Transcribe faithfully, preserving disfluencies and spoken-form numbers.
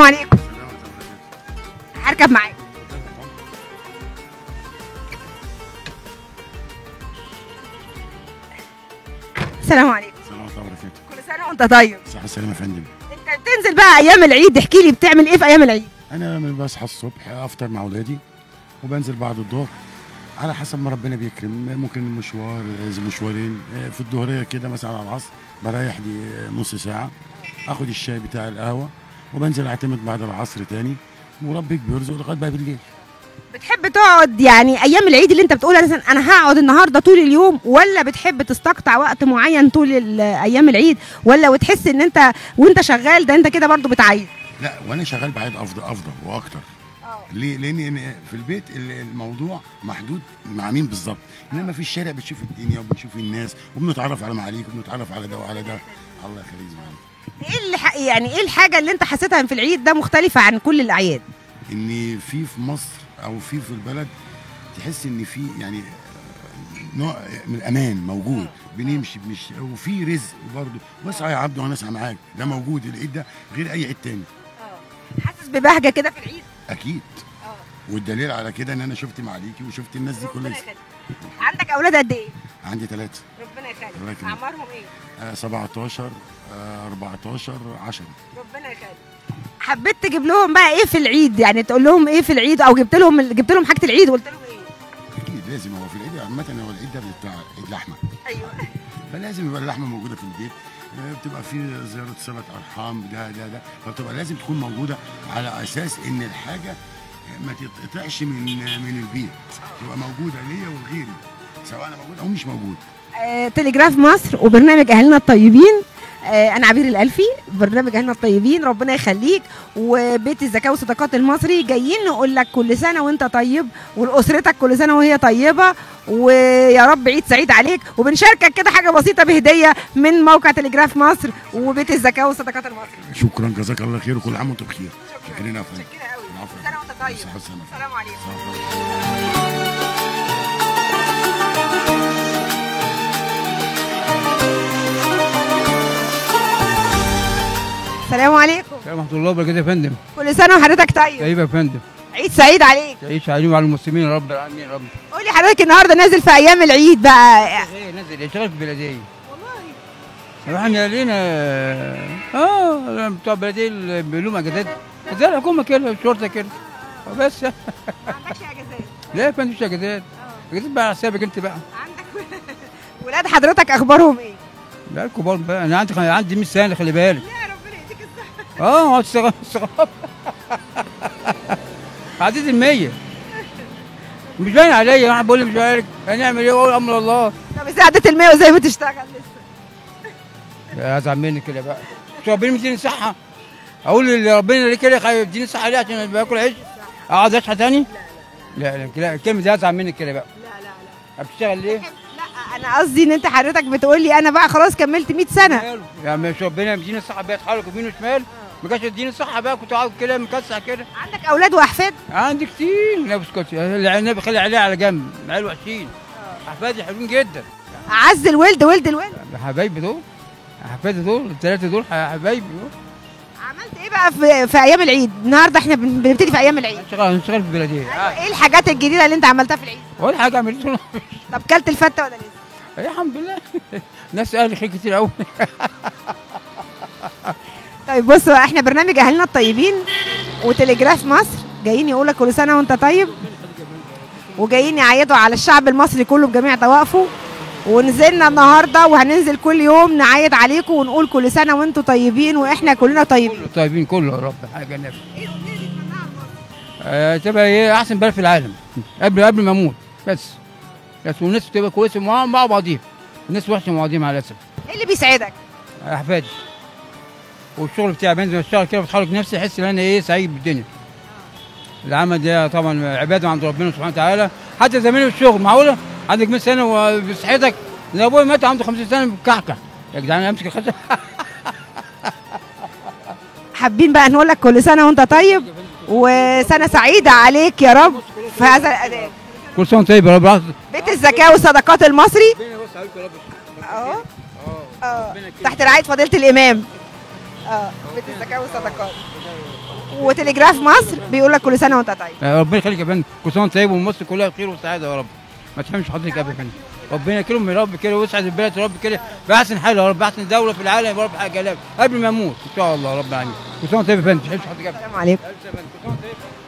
السلام عليكم. هركب معاك. السلام عليكم. السلام عليكم ورحمة الله. كل سنه وانت طيب. صحة السلامة يا فندم. انت بتنزل بقى ايام العيد، احكي لي بتعمل ايه في ايام العيد؟ أنا بصحى الصبح أفطر مع أولادي وبنزل بعد الظهر على حسب ما ربنا بيكرم، ممكن مشوار زي مشوارين في الظهرية كده مثلا على العصر بريح لي نص ساعة، آخد الشاي بتاع القهوة وبنزل أعتمد بعد العصر تاني وربك بيرزق لغاية بقى بالليل. بتحب تقعد يعني ايام العيد اللي انت بتقول مثلا انا هقعد النهارده طول اليوم، ولا بتحب تستقطع وقت معين طول ال- ايام العيد، ولا وتحس ان انت وانت شغال ده انت كده برضو بتعيد؟ لا وأنا شغال بعيد أفضل أفضل وأكتر. ليه؟ لان في البيت الموضوع محدود مع مين بالظبط، انما في الشارع بتشوف الدنيا وبتشوف الناس وبنتعرف على معاليك وبنتعرف على ده وعلى ده. الله يخليك معانا. ايه اللي ح... يعني ايه الحاجه اللي انت حسيتها في العيد ده مختلفه عن كل الاعياد؟ ان في في مصر او في في البلد تحس ان في يعني نوع من الامان موجود، بنمشي مش وفي رزق برضه، واسعى يا عبد وانا اسعى معاك، ده موجود العيد ده غير اي عيد تاني. حاسس ببهجه كده في العيد؟ اكيد. والدليل على كده ان انا شفت معاليكي وشفت الناس دي كلها. عندك اولاد قد ايه؟ عندي ثلاثه. ربنا يخليك. الله يكرمك. اعمارهم ايه؟ آه سبعتاشر آه أربعتاشر عشرة. ربنا يخليك. حبيت تجيب لهم بقى ايه في العيد؟ يعني تقول لهم ايه في العيد، او جبت لهم جبت لهم حاجه العيد وقلت لهم ايه؟ اكيد لازم، هو في العيد عامه هو العيد ده بتاع عيد لحمه. ايوه. فلازم يبقى اللحمه موجوده في البيت، آه، بتبقى في زياره صله ارحام ده ده ده، فبتبقى لازم تكون موجوده على اساس ان الحاجه ما تتقطعش من من البيت، تبقى موجوده ليا ولغيري سواء انا موجود او مش موجود. آه، تلجراف مصر وبرنامج اهلنا الطيبين. آه، انا عبير الالفي، برنامج اهلنا الطيبين ربنا يخليك، وبيت الزكاه والصدقات المصري جايين نقول لك كل سنه وانت طيب، ولاسرتك كل سنه وهي طيبه، ويا رب عيد سعيد عليك. وبنشاركك كده حاجه بسيطه بهديه من موقع تلجراف مصر وبيت الزكاه والصدقات المصري. شكرا جزاك الله خير وكل عام وانتم بخير. شكرا شكرا يا فندم. شكرا قوي. العفو. كل سنه وانت طيب. صحة السلامة. السلام عليكم. السلام عليكم. السلام ورحمة الله وبركاته يا فندم. كل سنه وحضرتك طيب. طيب يا فندم. عيد سعيد عليك. تعيش عليهم وعلى المسلمين يا رب العالمين يا رب. قول لي حضرتك النهارده نازل في ايام العيد بقى؟ ايه نازل يشتغل في البلدية. والله. احنا لينا اه بتوع البلدية اللي بيقولوا لهم اجازات زي الحكومة كده الشرطة كده بس. ما عندكش اجازات؟ لا يا فندم مش اجازات. اجازات بقى على حسابك انت بقى. عندك ولاد حضرتك اخبارهم ايه؟ لا الكبار بقى انا عندي عندي مية سنة خلي بالك. لا ربنا يديك الصحة. اه هتشتغل الصغار. عديت المية. مش باين عليا واحد بيقول لي مش عارف هنعمل ايه واقول امر الله. طب ازاي عديت المية وازاي بتشتغل لسه؟ ازعل منك كده بقى. مش ربنا مديني صحة. اقول اللي ربنا ليه كده يديني صحة ليه عشان باكل عيش؟ اقعد اصحى تاني؟ لا لا لا الكلمة دي ازعل منك كده بقى. لا لا لا. بتشتغل ليه؟ لا انا قصدي ان انت حضرتك بتقول لي انا بقى خلاص كملت مية سنة. يعني مش ربنا مديني الصحة بقى اتحرك يمين وشمال؟ ما كانش يديني الصحة بقى كنت قاعد كده مكسح كده. عندك اولاد واحفاد؟ عندي كتير. لا بسكت النبي خلي عليها على جنب عيال وحشين. احفادي حلوين جدا. اعز الولد ولد الولد. حبايبي دول. احفادي دول الثلاثة دول حبايبي دول. عملت ايه بقى في, في ايام العيد؟ النهارده احنا بن- بنبتدي في ايام العيد. هنشتغل هنشتغل في البلدية. ايه الحاجات الجديدة اللي انت عملتها في العيد؟ ولا حاجة عملتها. طب كلت الفتة ولا لسه؟ الحمد لله. ناس اهل خير كتير قوي. طيب بصوا احنا برنامج اهلنا الطيبين وتلجراف مصر جايين يقولك كل سنه وانت طيب، وجايين يعيدوا على الشعب المصري كله بجميع طوائفه، ونزلنا النهارده وهننزل كل يوم نعيد عليكم ونقول كل سنه وانتم طيبين واحنا كلنا طيبين. طيبين كله يا رب حاجه نافع. آه تبقى ايه احسن بلد في العالم قبل قبل ما اموت بس. بس والناس تبقى كويسه مع مع بعضيها. الناس وحشه مع بعضيها مع الاسف. ايه اللي بيسعدك؟ احفادي. والشغل بتاعي بنزل اشتغل كده بتحرك نفسي احس ان انا ايه سعيد بالدنيا. العمل ده طبعا عباده عند ربنا سبحانه وتعالى. حتى زميلي في الشغل معقوله عندك مية سنه وبصحتك ده ابويا مات عنده خمسين سنه بكحكح يا جدعان امسك الخشب. حابين بقى نقول لك كل سنه وانت طيب وسنه سعيده عليك يا رب في هذا الاداء. كل سنه طيب يا رب. بيت الزكاه والصدقات المصري اهو اه تحت رعايه فضيله الامام. اه بيت الزكاه والصدقات. وتلجراف مصر بيقول لك كل سنه وانت طيب. ربنا يخليك يا فندم، كل سنه وانت طيب ومصر كلها خير وسعاده يا رب. ما تحرمش حضرتك ابدا يا فندم. ربنا يكرمهم يا رب كده ويسعد البلد يا رب كده باحسن حال يا رب، احسن دوله في العالم يا رب حاجه قبل ما اموت ان شاء الله رب العالمين. كل سنه وانت طيب يا فندم، ما تحرمش حضرتك ابدا. السلام عليكم. كل سنه وانت طيب.